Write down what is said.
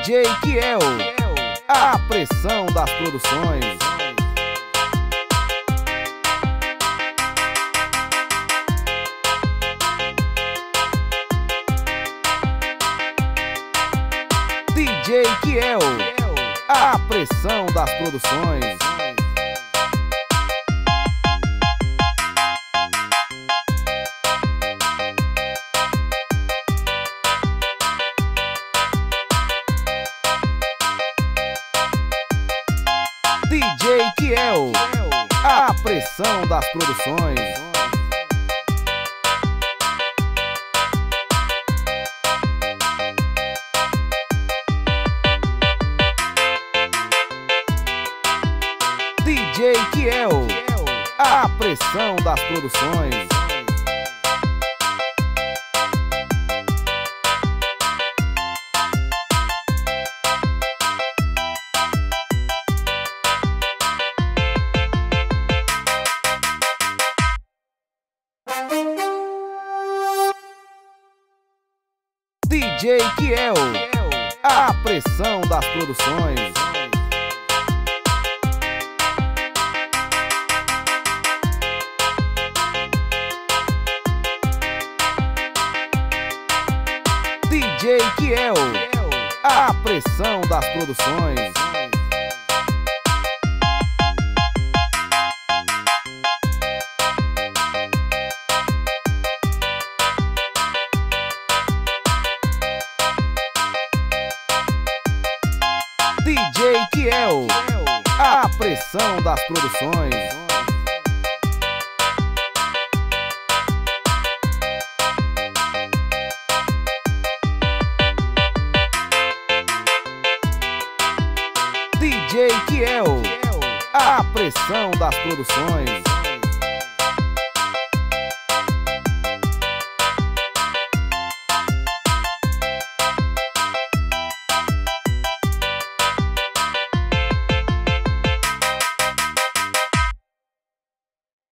DJ Kiel, a pressão das produções. DJ Kiel, a pressão das produções. DJ Kiel, a pressão das produções. DJ Kiel, a pressão das produções. DJ Kiel, a pressão das produções. DJ Kiel, a pressão das produções. DJ Kiel, a pressão das produções. DJ Kiel, a pressão das produções.